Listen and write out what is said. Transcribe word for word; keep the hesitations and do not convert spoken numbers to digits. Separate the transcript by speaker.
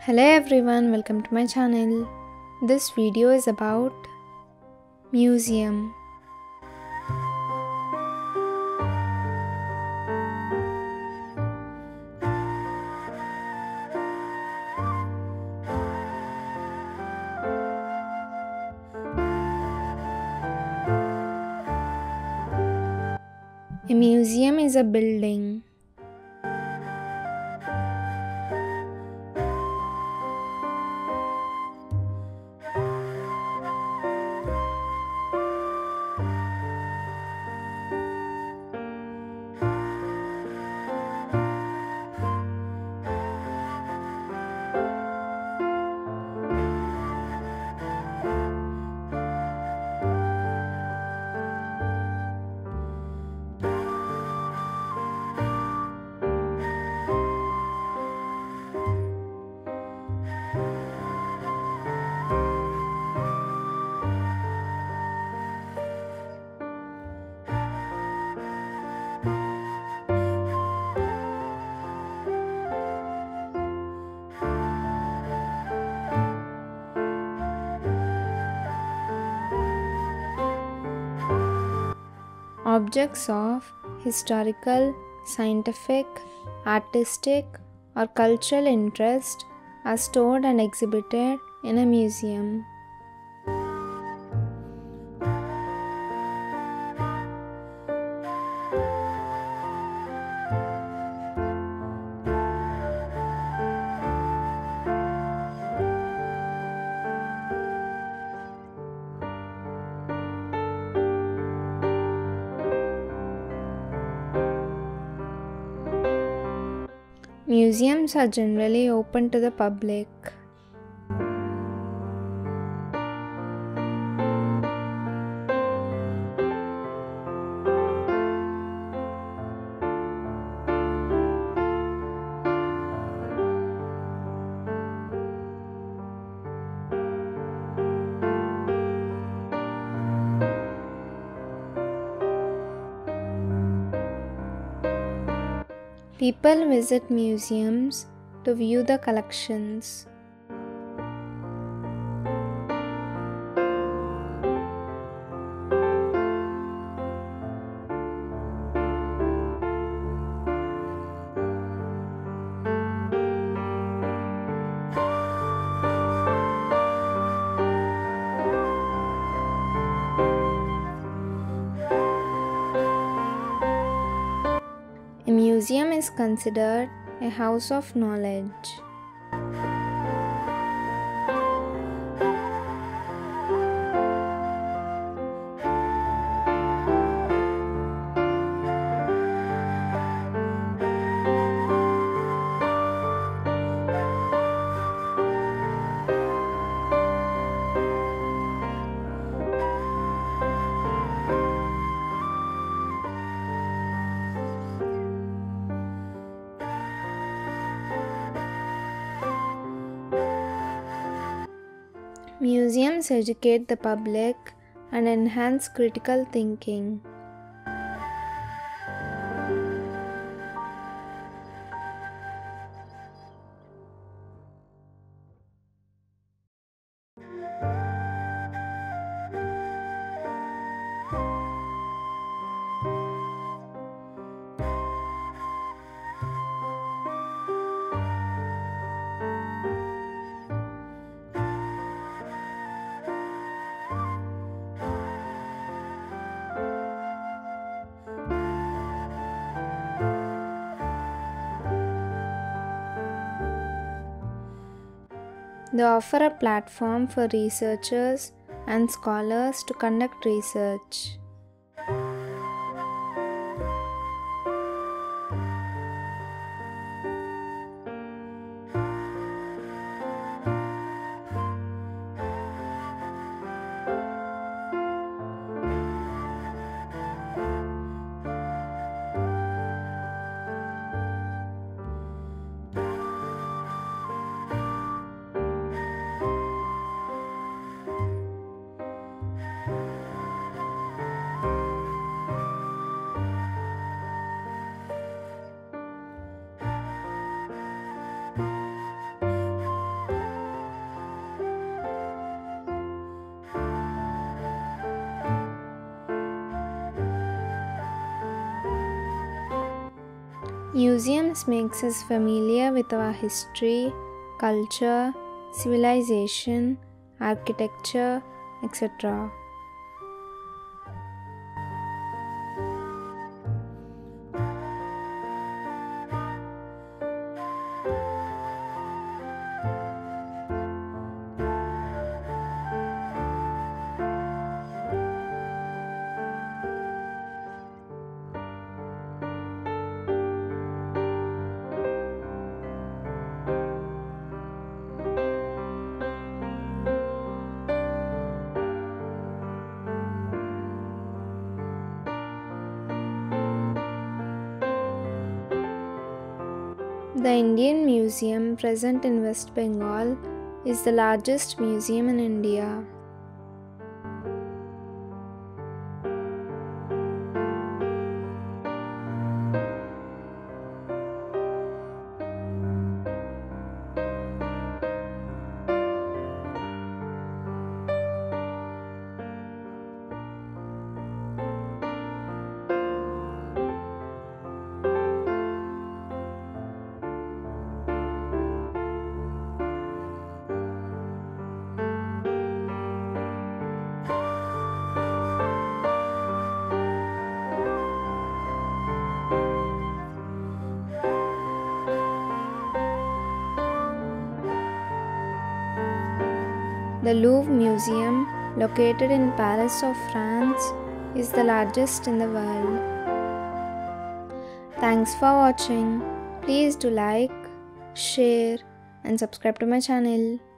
Speaker 1: Hello everyone, welcome to my channel. This video is about museum. A museum is a building. Objects of historical, scientific, artistic, or cultural interest are stored and exhibited in a museum. Museums are generally open to the public. People visit museums to view the collections. A museum is considered a house of knowledge. Museums educate the public and enhance critical thinking. They offer a platform for researchers and scholars to conduct research. Museums makes us familiar with our history, culture, civilization, architecture, et cetera. The Indian Museum present in West Bengal is the largest museum in India. The Louvre Museum, located in Paris of France, is the largest in the world. Thanks for watching. Please do like, share and subscribe to my channel.